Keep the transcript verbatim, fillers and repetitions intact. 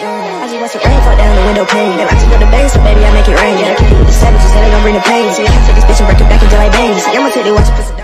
I just want some rain, fall down the window pane. They like to go to base, so baby, I make it rain. Yeah, I keep it with the savages, so they gon' bring the pain. So I can take this bitch and break it back until I bang. See, I'ma take the watch it.